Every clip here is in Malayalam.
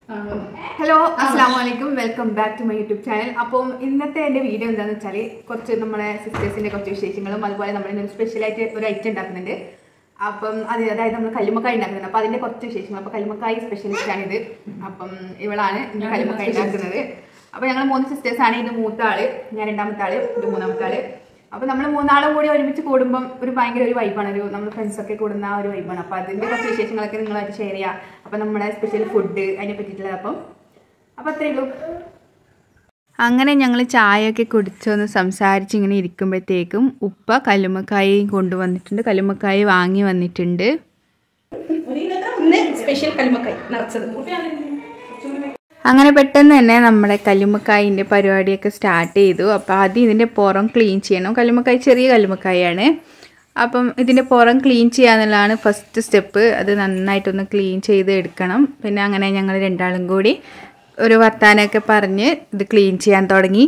ഹലോ അസ്സലാമലൈക്കും welcome back to my YouTube channel. അപ്പം ഇന്നത്തെ എൻ്റെ വീഡിയോ എന്താണെന്ന് വെച്ചാൽ കുറച്ച് നമ്മുടെ സിസ്റ്റേഴ്സിൻ്റെ കുറച്ച് വിശേഷങ്ങളും അതുപോലെ നമ്മളിന്നൊരു സ്പെഷ്യലായിട്ട് ഒരു ഐറ്റം ഉണ്ടാക്കുന്നുണ്ട്. അപ്പം അതായത് നമ്മൾ കല്ലുമ്മക്കായ ഉണ്ടാക്കുന്നുണ്ട്. അപ്പം അതിൻ്റെ കുറച്ച് വിശേഷങ്ങൾ. അപ്പോൾ കല്ലുമ്മക്കായ സ്പെഷ്യലിസ്റ്റാണിത്. അപ്പം ഇവളാണ് ഇന്ന് കല്ലുമ്മക്കായ ഉണ്ടാക്കുന്നത്. അപ്പോൾ ഞങ്ങൾ 3 സിസ്റ്റേഴ്സാണ്. ഇത് മൂത്ത ആള്, ഞാൻ രണ്ടാമത്തെ ആള്, ഇത് മൂന്നാമത്തെ ആള്. അപ്പോൾ നമ്മൾ മൂന്നാളും കൂടി ഒരുമിച്ച് കൂടുമ്പം ഒരു ഭയങ്കര ഒരു വൈബാണ്, ഒരു നമ്മൾ ഫ്രണ്ട്സൊക്കെ കൂടുന്ന ആ ഒരു വൈബാണ്. അപ്പോൾ അതിൻ്റെ കുറച്ച് വിശേഷങ്ങളൊക്കെ നിങ്ങളായിട്ട് ഷെയർ ചെയ്യാം. അപ്പോൾ നമ്മുടെ സ്പെഷ്യൽ ഫുഡ് അതിനെ പറ്റിയിട്ടുള്ളത്. അപ്പോൾ അത്രയേ ഉള്ളൂ. അങ്ങനെ ഞങ്ങൾ ചായയൊക്കെ കുടിച്ചൊന്ന് സംസാരിച്ച് ഇങ്ങനെ ഇരിക്കുമ്പോഴത്തേക്കും ഉപ്പ കല്ലുമ്മക്കായയും കൊണ്ടുവന്നിട്ടുണ്ട്. കല്ലുമ്മക്കായ വാങ്ങി വന്നിട്ടുണ്ട്. സ്പെഷ്യൽ കല്ലുമ്മക്കായ നിറച്ചത്. അങ്ങനെ പെട്ടെന്ന് തന്നെ നമ്മുടെ കല്ലുമ്മക്കായിൻ്റെ പരിപാടിയൊക്കെ സ്റ്റാർട്ട് ചെയ്തു. അപ്പോൾ ആദ്യം ഇതിൻ്റെ പുറം ക്ലീൻ ചെയ്യണം. കല്ലുമ്മക്കായ ചെറിയ കല്ലുമ്മക്കായാണ്. അപ്പം ഇതിൻ്റെ പുറം ക്ലീൻ ചെയ്യാന്നുള്ളതാണ് ഫസ്റ്റ് സ്റ്റെപ്പ്. അത് നന്നായിട്ടൊന്ന് ക്ലീൻ ചെയ്ത് എടുക്കണം. പിന്നെ അങ്ങനെ ഞങ്ങൾ രണ്ടാളും കൂടി ഒരു വർത്താനമൊക്കെ പറഞ്ഞ് ഇത് ക്ലീൻ ചെയ്യാൻ തുടങ്ങി.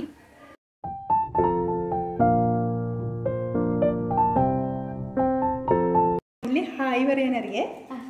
ഹായ് പറയാനറിയേ.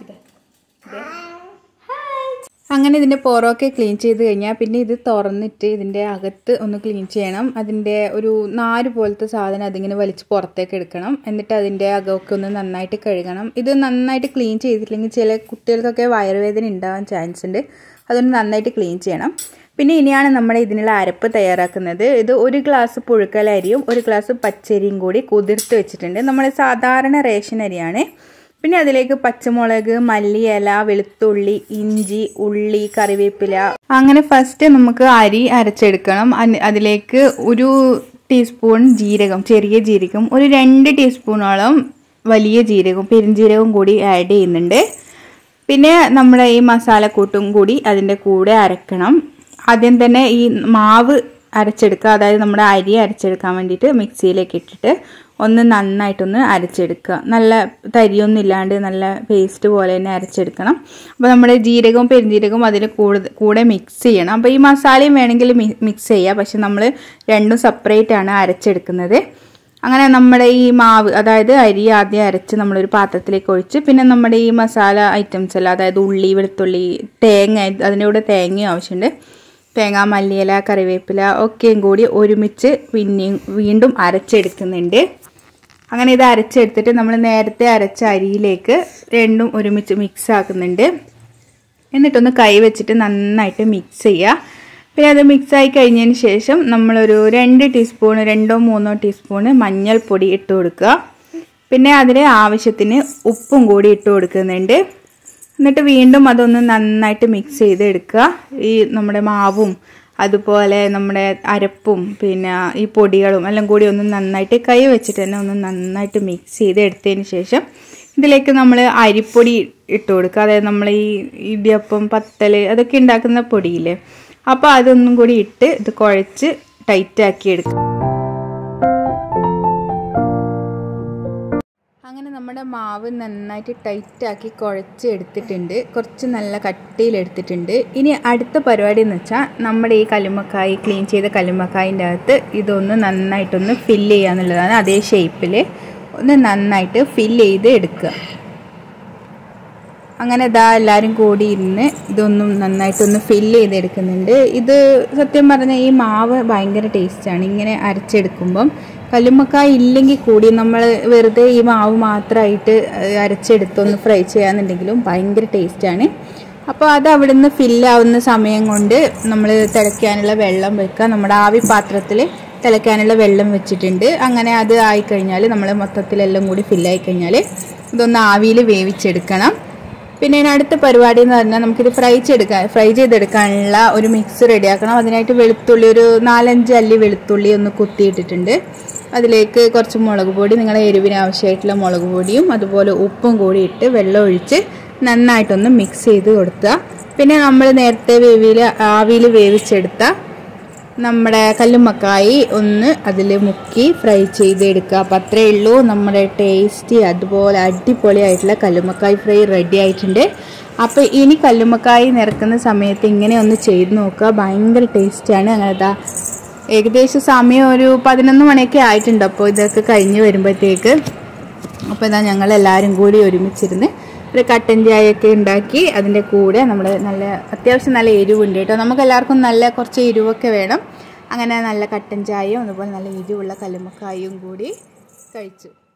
അങ്ങനെ ഇതിൻ്റെ പുറമൊക്കെ ക്ലീൻ ചെയ്ത് കഴിഞ്ഞാൽ പിന്നെ ഇത് തുറന്നിട്ട് ഇതിൻ്റെ അകത്ത് ഒന്ന് ക്ലീൻ ചെയ്യണം. അതിൻ്റെ ഒരു നാര് പോലത്തെ സാധനം അതിങ്ങനെ വലിച്ച് പുറത്തേക്ക് എടുക്കണം. എന്നിട്ട് അതിൻ്റെ അകമൊക്കെ ഒന്ന് നന്നായിട്ട് കഴുകണം. ഇത് നന്നായിട്ട് ക്ലീൻ ചെയ്തിട്ടില്ലെങ്കിൽ ചില കുട്ടികൾക്കൊക്കെ വയറുവേദന ഉണ്ടാവാൻ ചാൻസ് ഉണ്ട്. അതുകൊണ്ട് നന്നായിട്ട് ക്ലീൻ ചെയ്യണം. പിന്നെ ഇനിയാണ് നമ്മുടെ ഇതിനുള്ള അരപ്പ് തയ്യാറാക്കുന്നത്. ഇത് 1 ഗ്ലാസ് പുഴുക്കല അരിയും 1 ഗ്ലാസ് പച്ചരിയും കൂടി കുതിർത്ത് വെച്ചിട്ടുണ്ട്. നമ്മുടെ സാധാരണ റേഷൻ അരിയാണ്. പിന്നെ അതിലേക്ക് പച്ചമുളക്, മല്ലിയില, വെളുത്തുള്ളി, ഇഞ്ചി, ഉള്ളി, കറിവേപ്പില. അങ്ങനെ ഫസ്റ്റ് നമുക്ക് അരി അരച്ചെടുക്കണം. അതിലേക്ക് 1 ടീസ്പൂൺ ജീരകം, ചെറിയ ജീരകം, ഒരു 2 ടീസ്പൂണോളം വലിയ ജീരകം, പെരുംജീരകം കൂടി ആഡ് ചെയ്യുന്നുണ്ട്. പിന്നെ നമ്മുടെ ഈ മസാലക്കൂട്ടും കൂടി അതിൻ്റെ കൂടെ അരക്കണം. ആദ്യം തന്നെ ഈ മാവ് അരച്ചെടുക്കുക. അതായത് നമ്മുടെ അരി അരച്ചെടുക്കാൻ വേണ്ടിയിട്ട് മിക്സിയിലേക്ക് ഇട്ടിട്ട് ഒന്ന് നന്നായിട്ടൊന്ന് അരച്ചെടുക്കുക. നല്ല തരിയൊന്നും ഇല്ലാണ്ട് നല്ല പേസ്റ്റ് പോലെ തന്നെ അരച്ചെടുക്കണം. അപ്പോൾ നമ്മുടെ ജീരകവും പെരുംജീരകവും അതിൽ കൂടെ മിക്സ് ചെയ്യണം. അപ്പോൾ ഈ മസാലയും വേണമെങ്കിൽ മിക്സ് ചെയ്യുക. പക്ഷെ നമ്മൾ രണ്ടും സെപ്പറേറ്റ് ആണ് അരച്ചെടുക്കുന്നത്. അങ്ങനെ നമ്മുടെ ഈ മാവ്, അതായത് അരി ആദ്യം അരച്ച് നമ്മളൊരു പാത്രത്തിലേക്ക് ഒഴിച്ച് പിന്നെ നമ്മുടെ ഈ മസാല ഐറ്റംസ് എല്ലാം, അതായത് ഉള്ളി, വെളുത്തുള്ളി, തേങ്ങ, അതിൻ്റെ കൂടെ തേങ്ങയും ആവശ്യമുണ്ട്. തേങ്ങ, മല്ലിയില, കറിവേപ്പില ഒക്കെയും കൂടി ഒരുമിച്ച് വീണ്ടും അരച്ചെടുക്കുന്നുണ്ട്. അങ്ങനെ ഇത് അരച്ചെടുത്തിട്ട് നമ്മൾ നേരത്തെ അരച്ച അരിയിലേക്ക് രണ്ടും ഒരുമിച്ച് മിക്സ് ആക്കുന്നുണ്ട്. എന്നിട്ടൊന്ന് കൈ വെച്ചിട്ട് നന്നായിട്ട് മിക്സ് ചെയ്യുക. പിന്നെ അത് മിക്സായി കഴിഞ്ഞതിന് ശേഷം നമ്മളൊരു 2 ടീസ്പൂൺ 2-3 ടീസ്പൂണ് മഞ്ഞൾപ്പൊടി ഇട്ട് കൊടുക്കുക. പിന്നെ അതിന് ആവശ്യത്തിന് ഉപ്പും കൂടി ഇട്ട് കൊടുക്കുന്നുണ്ട്. എന്നിട്ട് വീണ്ടും അതൊന്ന് നന്നായിട്ട് മിക്സ് ചെയ്ത് എടുക്കുക. ഈ നമ്മുടെ മാവും അതുപോലെ നമ്മുടെ അരപ്പും പിന്നെ ഈ പൊടികളും എല്ലാം കൂടി ഒന്ന് നന്നായിട്ട് കൈ വെച്ചിട്ട് തന്നെ ഒന്ന് നന്നായിട്ട് മിക്സ് ചെയ്ത് എടുത്തതിന് ശേഷം ഇതിലേക്ക് നമ്മൾ അരിപ്പൊടി ഇട്ട് കൊടുക്കുക. അതായത് നമ്മൾ ഈ ഇടിയപ്പം, പത്തൽ അതൊക്കെ ഉണ്ടാക്കുന്ന പൊടിയില്ലേ, അപ്പോൾ അതൊന്നും കൂടി ഇട്ട് ഇത് കുഴച്ച് ടൈറ്റാക്കി എടുക്കുക. അങ്ങനെ നമ്മുടെ മാവ് നന്നായിട്ട് ടൈറ്റാക്കി കുഴച്ച് എടുത്തിട്ടുണ്ട്. കുറച്ച് നല്ല കട്ടിയിലെടുത്തിട്ടുണ്ട്. ഇനി അടുത്ത പരിപാടി എന്ന് വെച്ചാൽ നമ്മുടെ ഈ കല്ലുമ്മക്കായ, ക്ലീൻ ചെയ്ത കല്ലുമ്മക്കായൻ്റെ അകത്ത് ഇതൊന്ന് നന്നായിട്ടൊന്ന് ഫില്ല് ചെയ്യുക എന്നുള്ളതാണ്. അതേ ഷേപ്പിൽ ഒന്ന് നന്നായിട്ട് ഫില്ല് ചെയ്ത് എടുക്കുക. അങ്ങനെ ഇതാ എല്ലാവരും കൂടി ഇരുന്ന് ഇതൊന്നും നന്നായിട്ടൊന്ന് ഫില്ല് ചെയ്തെടുക്കുന്നുണ്ട്. ഇത് സത്യം പറഞ്ഞാൽ ഈ മാവ് ഭയങ്കര ടേസ്റ്റാണ്. ഇങ്ങനെ അരച്ചെടുക്കുമ്പം കല്ലുമ്മക്കായ ഇല്ലെങ്കിൽ കൂടി നമ്മൾ വെറുതെ ഈ മാവ് മാത്രമായിട്ട് അരച്ചെടുത്തൊന്ന് ഫ്രൈ ചെയ്യാന്നുണ്ടെങ്കിലും ഭയങ്കര ടേസ്റ്റാണ്. അപ്പോൾ അത് അവിടെ നിന്ന് ഫില്ലാവുന്ന സമയം കൊണ്ട് നമ്മൾ തിളയ്ക്കാനുള്ള വെള്ളം വെക്കുക. നമ്മുടെ ആവി പാത്രത്തിൽ തിളയ്ക്കാനുള്ള വെള്ളം വെച്ചിട്ടുണ്ട്. അങ്ങനെ അത് ആയിക്കഴിഞ്ഞാൽ നമ്മൾ മൊത്തത്തിലെല്ലാം കൂടി ഫില്ലായി കഴിഞ്ഞാൽ ഇതൊന്ന് ആവിയിൽ വേവിച്ചെടുക്കണം. പിന്നെ അടുത്ത പരിപാടി എന്ന് പറഞ്ഞാൽ നമുക്കിത് ഫ്രൈ ചെയ്തെടുക്കാനുള്ള ഒരു മിക്സ് റെഡിയാക്കണം. അതിനായിട്ട് വെളുത്തുള്ളി, ഒരു 4-5 അല്ലി വെളുത്തുള്ളി ഒന്ന് കുത്തിയിട്ടിട്ടുണ്ട്. അതിലേക്ക് കുറച്ച് മുളക് പൊടി, നിങ്ങളുടെ എരിവിന് ആവശ്യമായിട്ടുള്ള മുളക് പൊടിയും അതുപോലെ ഉപ്പും കൂടി ഇട്ട് വെള്ളം ഒഴിച്ച് നന്നായിട്ടൊന്ന് മിക്സ് ചെയ്ത് കൊടുക്കുക. പിന്നെ നമ്മൾ നേരത്തെ ആവിയിൽ വേവിച്ചെടുത്ത നമ്മുടെ കല്ലുമ്മക്കായി ഒന്ന് അതിൽ മുക്കി ഫ്രൈ ചെയ്തെടുക്കുക. അപ്പം അത്രയേ ഉള്ളൂ. നമ്മുടെ ടേസ്റ്റി അതുപോലെ അടിപൊളിയായിട്ടുള്ള കല്ലുമ്മക്കായ് ഫ്രൈ റെഡി ആയിട്ടുണ്ട്. അപ്പോൾ ഇനി കല്ലുമ്മക്കായ് നിറക്കുന്ന സമയത്ത് ഇങ്ങനെ ഒന്ന് ചെയ്ത് നോക്കുക. ഭയങ്കര ടേസ്റ്റാണ്. അങ്ങനെ ഏകദേശം സമയം ഒരു 11 മണിയൊക്കെ ആയിട്ടുണ്ട്. അപ്പോൾ ഇതൊക്കെ കഴിഞ്ഞ് വരുമ്പോഴത്തേക്ക് അപ്പോൾ ഇതാ ഞങ്ങളെല്ലാവരും കൂടി ഒരുമിച്ചിരുന്ന് ഒരു കട്ടൻ ചായയൊക്കെ ഉണ്ടാക്കി അതിൻ്റെ കൂടെ നമ്മൾ നല്ല അത്യാവശ്യം നല്ല എരിവുണ്ട് കേട്ടോ. നമുക്ക് എല്ലാവർക്കും നല്ല കുറച്ച് എരിവൊക്കെ വേണം. അങ്ങനെ നല്ല കട്ടൻ ചായയും അതുപോലെ നല്ല എരിവുള്ള കല്ലുമ്മക്കായും കൂടി കഴിച്ചു.